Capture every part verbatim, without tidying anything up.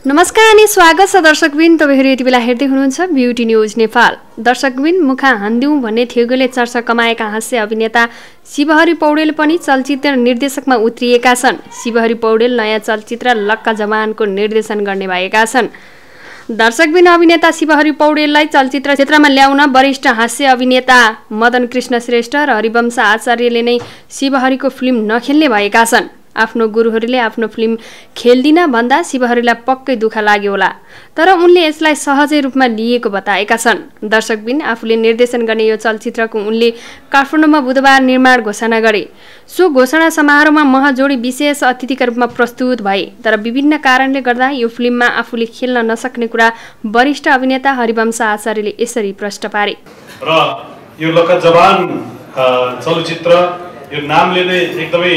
नमस्कार अनि स्वागत छ दर्शकबिन, तपाईहरु यति बेला हेर्दै हुनुहुन्छ ब्युटी न्यूज नेपाल। दर्शकबिन, मुखा हान्दिउँ भन्ने थेगोले चर्चा कमाएका हास्य अभिनेता शिवहरि पौडेल पनि चलचित्र निर्देशकमा उत्रिएका छन्। शिवहरि पौडेल नयाँ चलचित्र लक्का जवानको निर्देशन गर्ने भएका छन्। दर्शकबिन, अभिनेता शिवहरि पौडेललाई चलचित्र क्षेत्रमा ल्याउन वरिष्ठ हास्य अभिनेता मदन कृष्ण श्रेष्ठ र हरिवंश आचार्यले नै शिवहरिको फिल्म नखेल्ने भएका छन्। आफ्नो गुरुहरूले आफ्नो फिल्म खेल्दिन भन्दा शिवहरिलाई पक्कै दुःख लाग्यो होला, तर उनले यसलाई सहजै रूपमा लिएको बताएका छन्। दर्शकबिन, आफूले निर्देशन गर्ने यो चलचित्रको उनले काठमाडौँमा बुधबार निर्माण घोषणा गरे। सो घोषणा समारोहमा महजोडी विशेष अतिथिका रूपमा प्रस्तुत भए, तर विभिन्न कारणले गर्दा यो फिल्ममा आफूले खेल्न नसक्ने कुरा वरिष्ठ अभिनेता हरिवंश आचार्यले यसरी प्रश्न पारे। र यो लक्का जवान चलचित्र यो नामले नै एकदमै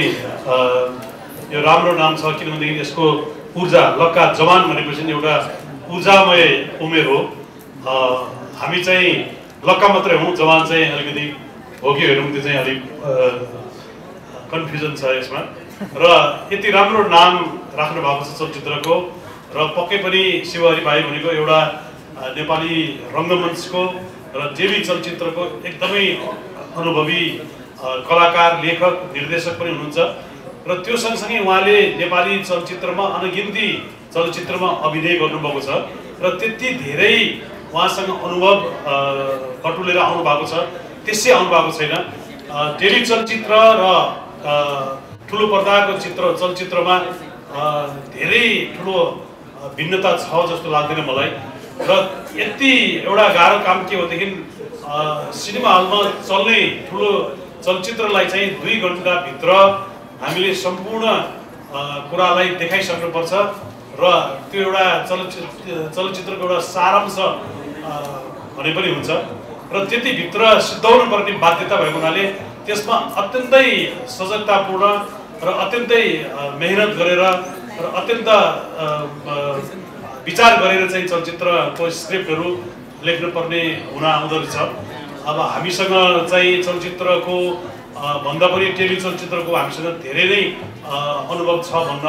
यो राम्रो नाम छ, किनभनेदेखि यसको ऊर्जा लक्का जवान भनेपछि एउटा ऊर्जामय उमेर हो। हामी चाहिँ लक्का मात्रै हौँ, जवान चाहिँ अलिकति हो कि हेरौँ, त्यो चाहिँ अलिक कन्फ्युजन छ यसमा। र यति राम्रो नाम राख्नु भएको छ चलचित्रको, र पक्कै पनि शिवहरि भाइ भनेको एउटा नेपाली रङ्गमञ्चको र टेली चलचित्रको एकदमै अनुभवी कलाकार, लेखक, निर्देशक पनि हुनुहुन्छ। र त्यो सँगसँगै उहाँले नेपाली चलचित्रमा अनगिन्ती चलचित्रमा अभिनय गर्नुभएको छ र त्यति धेरै उहाँसँग अनुभव कटुलेर आउनु भएको छ, त्यसै आउनु भएको छैन। टेली चलचित्र र ठुलो पर्दाको चित्र चलचित्रमा धेरै ठुलो भिन्नता छ जस्तो लाग्दैन मलाई। र यति एउटा गाह्रो काम के हो भनेदेखि सिनेमा हलमा चल्ने ठुलो चलचित्रलाई चाहिँ दुई घन्टाभित्र हामीले सम्पूर्ण कुरालाई देखाइसक्नुपर्छ र त्यो एउटा चलचित्र चलचित्रको एउटा सारांश भने पनि हुन्छ र त्यतिभित्र सिद्धाउनु पर्ने बाध्यता भएको हुनाले त्यसमा अत्यन्तै सजगतापूर्ण र अत्यन्तै मेहनत गरेर र अत्यन्त विचार गरेर चाहिँ चलचित्रको स्क्रिप्टहरू लेख्नुपर्ने हुन आउँदो रहेछ। अब हामीसँग चाहिँ चलचित्रको भन्दा पनि टेली चलचित्रको हामीसँग धेरै नै अनुभव छ भन्न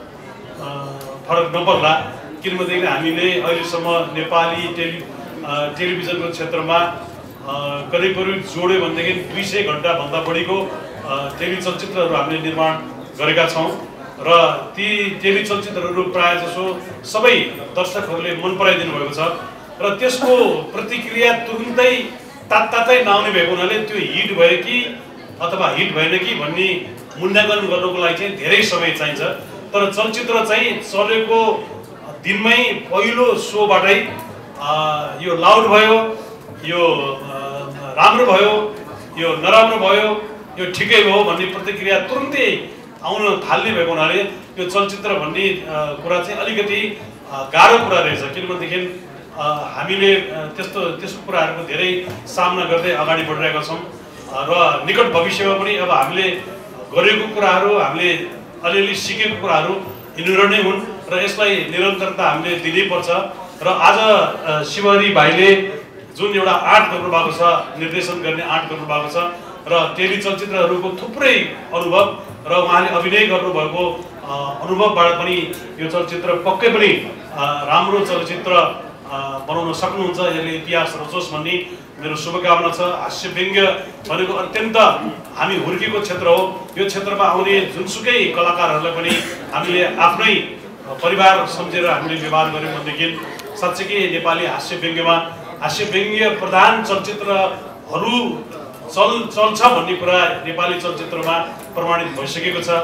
फरक नपर्ला, किनभनेदेखि हामीले अहिलेसम्म नेपाली टेली टेलिभिजनको क्षेत्रमा करिब करिब जोड्यो भनेदेखि दुई सय घन्टाभन्दा बढीको टेली चलचित्रहरू हामीले निर्माण गरेका छौँ र ती टेली चलचित्रहरू प्रायः जसो सबै दर्शकहरूले मन पराइदिनु भएको छ र त्यसको प्रतिक्रिया तुरुन्तै तात्तातै नआउने भएको हुनाले त्यो हिट भयो कि अथवा हिट भएन कि भन्ने मूल्याङ्कन गर्नको लागि चाहिँ धेरै समय चाहिन्छ। तर चलचित्र चाहिँ चलेको दिनमै पहिलो सोबाटै यो लाउड भयो, यो राम्रो भयो, यो नराम्रो भयो, यो ठिकै भयो भन्ने प्रतिक्रिया तुरुन्तै आउन थाल्ने भएको हुनाले यो चलचित्र भन्ने कुरा चाहिँ अलिकति गाह्रो कुरा रहेछ, किनभनेदेखि हामीले त्यस्तो त्यस्तो कुराहरूको धेरै सामना गर्दै अगाडि बढिरहेका छौँ र निकट भविष्यमा पनि अब हामीले गरेको कुराहरू, हामीले अलिअलि सिकेको कुराहरू यिनीहरू नै हुन् र यसलाई निरन्तरता हामीले दिनैपर्छ। र आज शिवहरि भाइले जुन एउटा आर्ट गर्नुभएको छ, निर्देशन गर्ने आर्ट गर्नुभएको छ र टेली चलचित्रहरूको थुप्रै अनुभव र उहाँले अभिनय गर्नुभएको अनुभवबाट पनि यो चलचित्र पक्कै पनि राम्रो चलचित्र बनाउन सक्नुहुन्छ, यसले इतिहास रचोस् भन्ने मेरो शुभकामना छ। हास्य व्यङ्ग्य भनेको अत्यन्त हामी हुर्केको क्षेत्र हो, यो क्षेत्रमा आउने जुनसुकै कलाकारहरूलाई पनि हामीले आफ्नै परिवार सम्झेर हामीले व्यवहार गऱ्यौँ भनेदेखि साँच्चै नेपाली हास्य व्यङ्ग्यमा हास्य व्यङ्ग्य प्रधान चलचित्रहरू चल चल्छ भन्ने कुरा नेपाली चलचित्रमा प्रमाणित भइसकेको छ।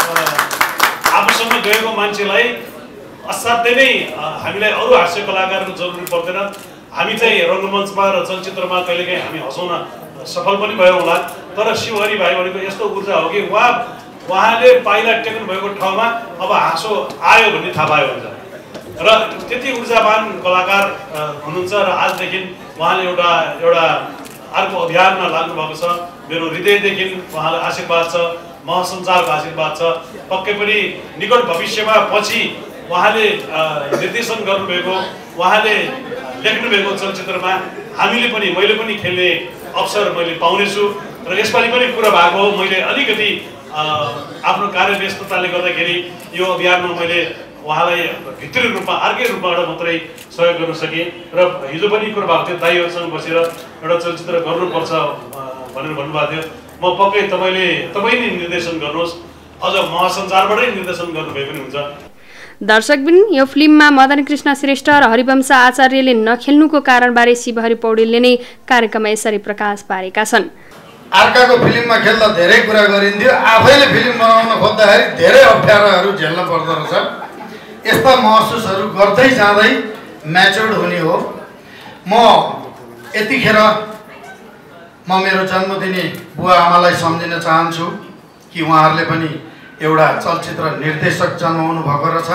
आफूसँग गएको मान्छेलाई असाध्यै नै हामीलाई अरू हास्य कलाकारको जरुरी पर्दैन। हामी चाहिँ रङ्गमञ्चमा र चलचित्रमा कहिलेकाहीँ हामी हँसाउन सफल पनि भयौँ होला, तर शिवहरि भाइ भनेको यस्तो ऊर्जा हो कि उहाँ उहाँले पाइला टेक्नु भएको ठाउँमा अब हाँसो आयो भन्ने थाहा पायो हुन्छ र त्यति ऊर्जावान कलाकार हुनुहुन्छ। र आजदेखि उहाँले एउटा एउटा अर्को अभियानमा लाग्नु भएको छ। मेरो हृदयदेखि उहाँलाई आशीर्वाद छ, महासञ्चारको आशीर्वाद छ। पक्कै पनि निकट भविष्यमा पछि उहाँले निर्देशन गर्नुभएको, उहाँले लेख्नुभएको चलचित्रमा हामीले पनि मैले पनि खेल्ने अवसर मैले पाउनेछु र यसपालि पनि कुरा भएको हो, मैले अलिकति आफ्नो कार्यव्यस्तताले गर्दाखेरि यो अभियानमा मैले उहाँलाई भित्री रूपमा अर्कै रूपबाट मात्रै सहयोग गर्न सकेँ र हिजो पनि कुरा भएको थियो दाइहरूसँग बसेर एउटा चलचित्र गर्नुपर्छ भनेर भन्नुभएको थियो। म पक्कै तपाईँले तपाईँ नै निर्देशन गर्नुहोस्, अझ महासञ्चारबाटै निर्देशन गर्नुभए पनि हुन्छ। दर्शकबिन यो फिल्ममा मदन कृष्ण श्रेष्ठ र हरिवंश आचार्यले नखेल्नुको कारणबारे शिवहरि पौडेलले नै कार्यक्रममा यसरी प्रकाश पारेका छन्। अर्काको फिल्ममा खेल्दा धेरै कुरा गरिन्थ्यो, आफैले फिल्म बनाउन खोज्दाखेरि धेरै अप्ठ्याराहरू झेल्न पर्दो रहेछ। यस्ता महसुसहरू गर्दै जाँदै म्याच्योर्ड हुने हो। म यतिखेर म मेरो जन्मदिने बुवा आमालाई सम्झिन चाहन्छु कि उहाँहरूले पनि एउटा चलचित्र निर्देशक जन्माउनु भएको रहेछ।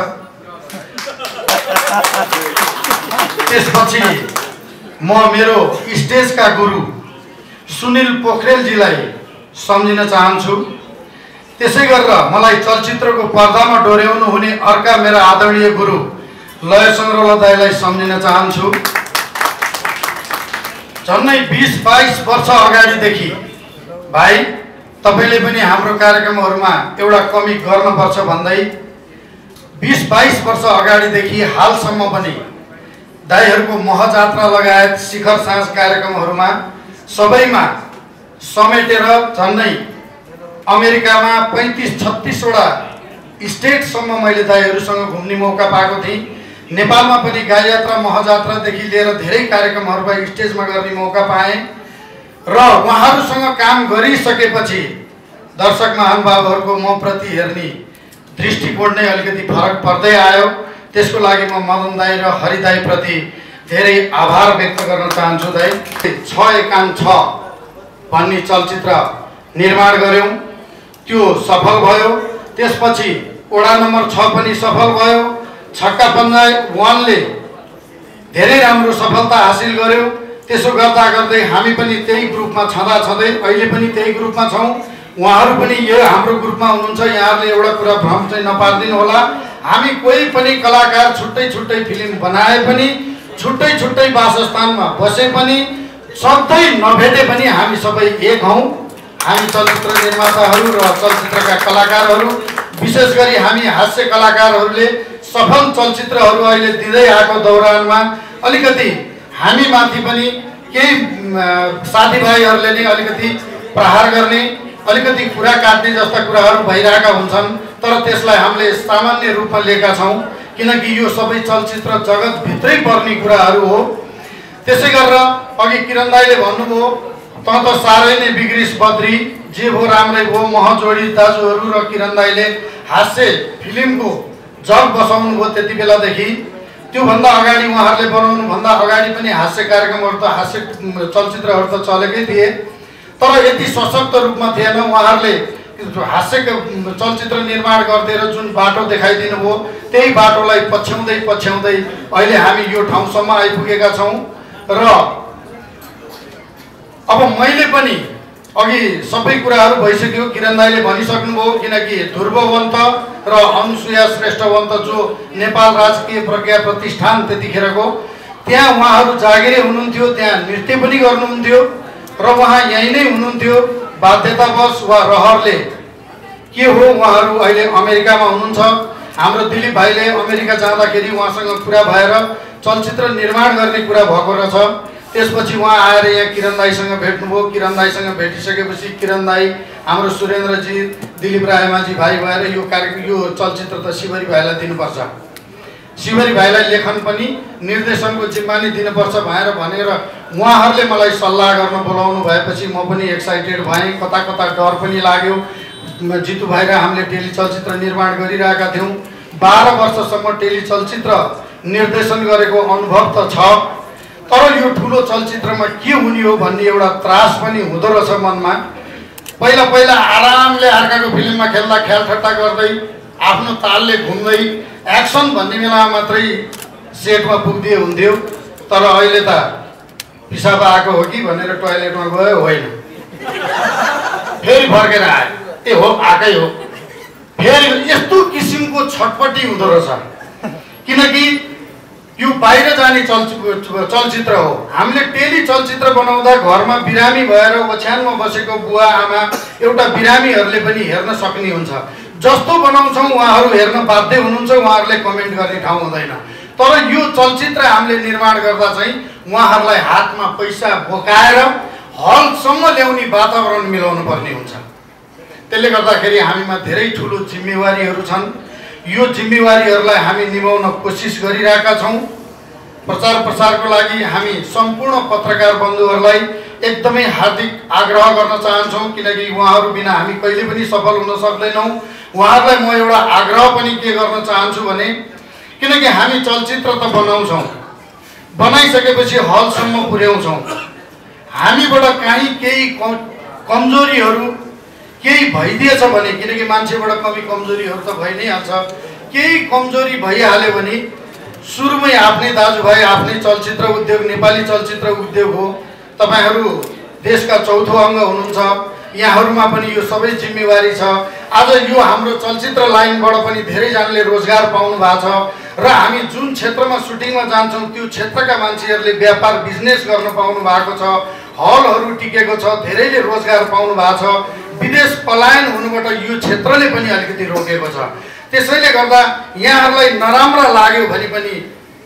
त्यसपछि म मेरो स्टेजका गुरु सुनिल पोखरेलजीलाई सम्झिन चाहन्छु। त्यसै गरेर मलाई चलचित्रको पर्दामा डोर्याउनु हुने अर्का मेरा आदरणीय गुरु लय सङ्ग्रौला दाइलाई सम्झिन चाहन्छु। झन्डै बिस बाइस वर्ष अगाडिदेखि भाइ तपाईँले पनि हाम्रो कार्यक्रमहरूमा एउटा कमी गर्नुपर्छ भन्दै बिस बाइस वर्ष अगाडिदेखि हालसम्म पनि दाइहरूको महजात्रा लगायत शिखर साँझ कार्यक्रमहरूमा सबैमा समेटेर झन्डै अमेरिकामा पैँतिस छत्तिसवटा स्टेटसम्म मैले दाइहरूसँग घुम्ने मौका पाएको थिएँ। नेपालमा पनि गाई यात्रा महजात्रादेखि लिएर धेरै कार्यक्रमहरूमा स्टेजमा गर्ने मौका पाएँ र उहाँहरूसँग काम गरिसकेपछि दर्शक महानुभावहरूको म प्रति हेर्ने दृष्टिकोण नै अलिकति फरक पर्दै आयो। त्यसको लागि म मदन दाई र हरि दाई प्रति धेरै आभार व्यक्त गर्न चाहन्छु। दाई छ एकान छ भन्ने चलचित्र निर्माण गऱ्यौँ, त्यो सफल भयो। त्यसपछि वडा नम्बर छ पनि सफल भयो। छक्का पन्जाय वानले धेरै राम्रो सफलता हासिल गर्यो। त्यसो गर्दा गर्दै हामी पनि त्यही ग्रुपमा छँदा छँदै अहिले पनि त्यही ग्रुपमा छौँ। उहाँहरू पनि यो हाम्रो ग्रुपमा हुनुहुन्छ। यहाँहरूले एउटा कुरा भ्रम चाहिँ नपारिदिनु होला। हामी कोही पनि कलाकार छुट्टै छुट्टै फिल्म बनाए पनि छुट्टै छुट्टै वासस्थानमा बसे पनि सधैँ नभेटे पनि हामी सबै एक हौँ। हामी चलचित्र निर्माताहरू र चलचित्रका कलाकारहरू, विशेष गरी हामी हास्य कलाकारहरूले सफल चलचित्रहरू अहिले दिँदै आएको दौरानमा अलिकति हामी माथि पनि केही साथीभाइहरूले नै अलिकति प्रहार गर्ने, अलिकति कुरा काट्ने जस्ता कुराहरू भइरहेका हुन्छन्। तर त्यसलाई हामीले सामान्य रूपमा लिएका छौँ, किनकि यो सबै चलचित्र जगतभित्रै पर्ने कुराहरू हो। त्यसै गरेर अघि किरण दाइले भन्नुभयो त त साह्रै नै बिग्रिस बद्री, जे भो राम्रै भो महजोडी दाजुहरू र किरण दाइले हास्य फिल्मको जग बसाउनु भयो। त्यति बेलादेखि त्योभन्दा अगाडि उहाँहरूले बनाउनुभन्दा अगाडि पनि हास्य कार्यक्रमहरू त हास्य चलचित्रहरू त चलेकै थिए, तर यति सशक्त रूपमा थिएन। उहाँहरूले हास्यको चलचित्र निर्माण गरिदिएर जुन बाटो देखाइदिनु भयो त्यही बाटोलाई पछ्याउँदै पछ्याउँदै अहिले हामी यो ठाउँसम्म आइपुगेका छौँ। र अब मैले पनि अघि सबै कुराहरू भइसक्यो, किरण दाइले भनिसक्नुभयो। किनकि ध्रुववन्त र अनुसुया श्रेष्ठवन्त जो नेपाल राजकीय प्रज्ञा प्रतिष्ठान त्यतिखेरको, त्यहाँ उहाँहरू जागिरे हुनुहुन्थ्यो, त्यहाँ नृत्य पनि गर्नुहुन्थ्यो र उहाँ यहीँ नै हुनुहुन्थ्यो। बाध्यतावश वा रहरले के हो उहाँहरू अहिले अमेरिकामा हुनुहुन्छ। हाम्रो दिलीप भाइले अमेरिका जाँदाखेरि उहाँसँग कुरा भएर चलचित्र निर्माण गर्ने कुरा भएको रहेछ। त्यसपछि उहाँ आएर यहाँ किरण दाईसँग भेट्नुभयो। किरण दाईसँग भेटिसकेपछि किरण दाई, हाम्रो सुरेन्द्रजी, दिलीप रायमाझी भाइ भएर यो कार्यक्रम यो चलचित्र त शिवहरि भाइलाई दिनुपर्छ, शिवहरि भाइलाई लेखन पनि निर्देशनको जिम्मा नै दिनुपर्छ भनेर भनेर उहाँहरूले मलाई सल्लाह गर्न बोलाउनु भएपछि म पनि एक्साइटेड भएँ। कता कता डर पनि लाग्यो। जितु भाइ र हामीले टेली चलचित्र निर्माण गरिरहेका थियौँ। बाह्र वर्षसम्म टेली चलचित्र निर्देशन गरेको अनुभव त छ, तर यो ठुलो चलचित्रमा के हुने हो भन्ने एउटा त्रास पनि हुँदो रहेछ मनमा। पहिला पहिला आरामले अर्काको फिल्ममा खेल्दा ख्याल ठट्टा गर्दै आफ्नो तालले घुम्दै एक्सन भन्ने बेलामा मात्रै सेटमा पुग्दिए हुन्थ्यो। तर अहिले त पिसाब आएको हो कि भनेर टोयलेटमा गयो, होइन फेरि फर्केर आयो, ए हो आएकै हो, फेरि यस्तो किसिमको छटपटी हुँदो रहेछ। किनकि यो बाहिर जाने चलचित्र चलचित्र हो। हामीले टेली चलचित्र बनाउँदा घरमा बिरामी भएर ओछ्यानमा बसेको बुवा आमा, एउटा बिरामीहरूले पनि हेर्न सक्ने हुन्छ। जस्तो बनाउँछौँ उहाँहरू हेर्न बाध्य हुनुहुन्छ, उहाँहरूले कमेन्ट गर्ने ठाउँ हुँदैन। तर यो चलचित्र हामीले निर्माण गर्दा चाहिँ उहाँहरूलाई हातमा पैसा बोकाएर हलसम्म ल्याउने वातावरण मिलाउनु पर्ने हुन्छ। त्यसले गर्दाखेरि हामीमा धेरै ठुलो जिम्मेवारीहरू छन्। यो जिम्मेवारीहरूलाई हामी निभाउन कोसिस गरिरहेका छौँ। प्रचार प्रसारको लागि हामी सम्पूर्ण पत्रकार बन्धुहरूलाई एकदमै हार्दिक आग्रह गर्न चाहन्छौँ, किनकि उहाँहरू बिना हामी कहिले पनि सफल हुन सक्दैनौँ। उहाँहरूलाई म एउटा आग्रह पनि के गर्न चाहन्छु भने, किनकि हामी चलचित्र त बनाउँछौँ, बनाइसकेपछि हलसम्म पुर्याउँछौँ। हामीबाट काहीँ केही कमजोरीहरू केही भइदिएछ भने, किनकि मान्छेबाट कमी कमजोरीहरू त भइ नै हाल्छ, केही कमजोरी भइहाल्यो भने सुरुमै आफ्नै दाजुभाइ, आफ्नै चलचित्र उद्योग, नेपाली चलचित्र उद्योग हो। तपाईहरू देशका चौथो अङ्ग हुनुहुन्छ, यहाँहरूमा पनि यो सबै जिम्मेवारी छ। आज यो हाम्रो चलचित्र लाइनबाट पनि धेरैजनाले रोजगार पाउनु भएको छ र हामी जुन क्षेत्रमा सुटिङमा जान्छौँ त्यो क्षेत्रका मान्छेहरूले व्यापार बिजनेस गर्न पाउनु भएको छ, हलहरू टिकेको छ, धेरैले रोजगार पाउनु भएको छ। विदेश पलायन हुनुबाट यो क्षेत्रले पनि अलिकति रोकेको छ। त्यसैले गर्दा यहाँहरूलाई नराम्रो लाग्यो भने पनि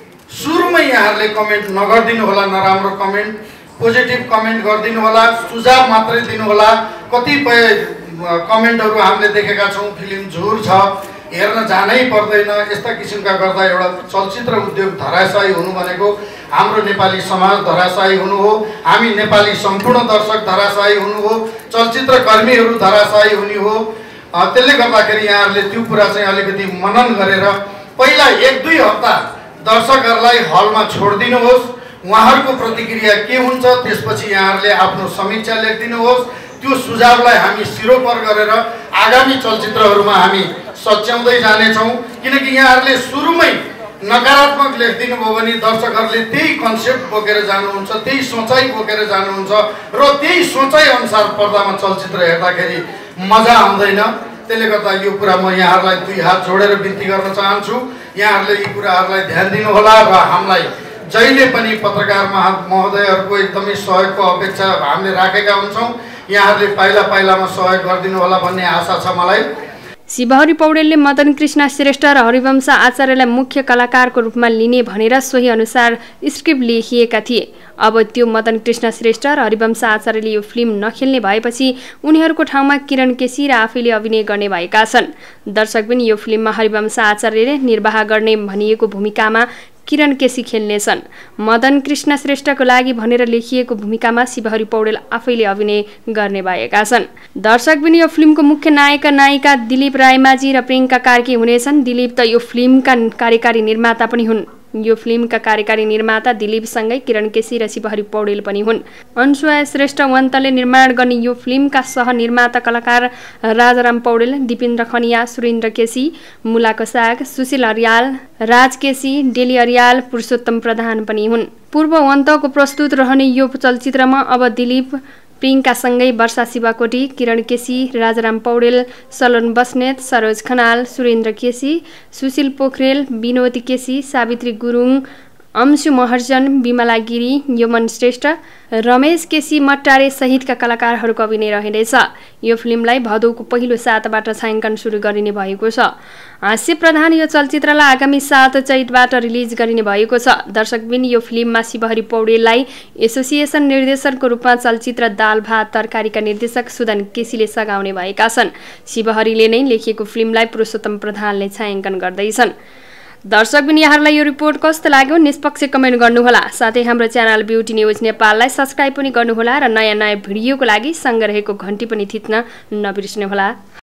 सुरुमै यहाँहरूले कमेन्ट नगरिदिनु होला, नराम्रो कमेन्ट, पोजिटिभ कमेन्ट गरिदिनु होला, सुझाव मात्रै दिनु होला। कतिपय कमेन्टहरू हामीले देखेका छौँ, फिल्म झुर छ, हेर्न जानै पर्दैन, यस्ता किसिमका गर्दा एउटा चलचित्र उद्योग धराशायी हुनु भनेको हाम्रो नेपाली समाज धराशायी हुनु हो, हामी नेपाली सम्पूर्ण दर्शक धराशायी हुनु हो, चलचित्र कर्मीहरू धराशायी हुने हो। त्यसले गर्दाखेरि यहाँहरूले त्यो कुरा चाहिँ अलिकति मनन गरेर पहिला एक दुई हप्ता दर्शकहरूलाई हलमा छोडिदिनुहोस्, उहाँहरूको प्रतिक्रिया के हुन्छ त्यसपछि यहाँहरूले आफ्नो समीक्षा लेखिदिनुहोस्। त्यो सुझावलाई हामी सिरोपर गरेर आगामी चलचित्रहरूमा हामी सच्याउँदै जानेछौँ। किनकि यहाँहरूले सुरुमै नकारात्मक लेखिदिनु भयो भने दर्शकहरूले त्यही कन्सेप्ट बोकेर जानुहुन्छ, त्यही सोचाइ बोकेर जानुहुन्छ र त्यही सोचाइ अनुसार पर्दामा चलचित्र हेर्दाखेरि मजा आउँदैन। त्यसले गर्दा यो कुरा म यहाँहरूलाई दुई हात जोडेर बिन्ती गर्न चाहन्छु, यहाँहरूले यी कुराहरूलाई ध्यान दिनुहोला र हामीलाई जहिले पनि पत्रकार महा महोदयहरूको एकदमै सहयोगको अपेक्षा हामीले राखेका हुन्छौँ। यहाँहरूले पाइला पाइलामा सहयोग गरिदिनु होला भन्ने आशा छ मलाई। शिवहरि पौडेलले मदन कृष्ण श्रेष्ठ र हरिवंश आचार्यलाई मुख्य कलाकारको रूपमा लिने भनेर सोही अनुसार स्क्रिप्ट लेखिएका थिए। अब त्यो मदन कृष्ण श्रेष्ठ र हरिवंश आचार्यले यो फिल्म नखेल्ने भएपछि उनीहरूको ठाउँमा किरण केसी र आफैले अभिनय गर्ने भएका छन्। दर्शक पनि यो फिल्ममा हरिवंश आचार्यले निर्वाह गर्ने भनिएको भूमिकामा किरण केसी खेल्नेछन्। मदन कृष्ण श्रेष्ठको लागि भनेर लेखिएको भूमिकामा शिवहरि पौडेल आफैले अभिनय गर्ने भएका छन्। दर्शक पनि यो फिल्मको मुख्य नायक नायिका दिलीप रायमाझी र प्रियङ्का कार्की हुनेछन्। दिलीप त यो फिल्मका कार्यकारी निर्माता पनि हुन्। यो फिल्मका कार्यकारी निर्माता दिलीपसँगै किरण केसी र शिवहरि पौडेल पनि हुन्। अनुसुया श्रेष्ठ वन्तले निर्माण गर्ने यो फिल्मका सहनिर्माता कलाकार राजाराम पौडेल, दिपेन्द्र खनिया, सुरेन्द्र केसी, मुला कसाग, सुशील अर्याल, राज केसी, डेली अर्याल, पुरुषोत्तम प्रधान पनि हुन्। पूर्व वन्तको प्रस्तुत रहने यो चलचित्रमा अब दिलीप प्रियङ्कासँगै वर्षा शिवाकोटी, किरण केसी, राजाराम पौडेल, सलोन बस्नेत, सरोज खनाल, सुरेन्द्र केसी, सुशील पोखरेल, विनोद केसी, सावित्री गुरुङ, अंशु महर्जन, विमला गिरी, यमन श्रेष्ठ, रमेश केसी मट्टारे सहितका कलाकारहरूको अभिनय रहनेछ। यो फिल्मलाई भदौको पहिलो साताबाट छायाङ्कन सुरु गरिने भएको छ। हास्य प्रधान यो चलचित्रलाई आगामी सात चैतबाट रिलिज गरिने भएको छ। दर्शकबिन यो फिल्ममा शिवहरि पौडेललाई एसोसिएसन निर्देशकको रूपमा चलचित्र दाल भात तरकारीका निर्देशक सुदन केसीले सघाउने भएका छन्। शिवहरिले नै लेखिएको फिल्मलाई पुरुषोत्तम प्रधानले छायाङ्कन गर्दैछन्। दर्शकबिन यहाँहरूलाई यो रिपोर्ट कस्तो लाग्यो निष्पक्ष कमेन्ट गर्नुहोला। साथै हाम्रो च्यानल ब्युटी न्युज नेपाललाई सब्स्क्राइब पनि गर्नुहोला र नयाँ नयाँ भिडियोको लागि सँग रहेको घन्टी पनि थिच्न नबिर्सनुहोला।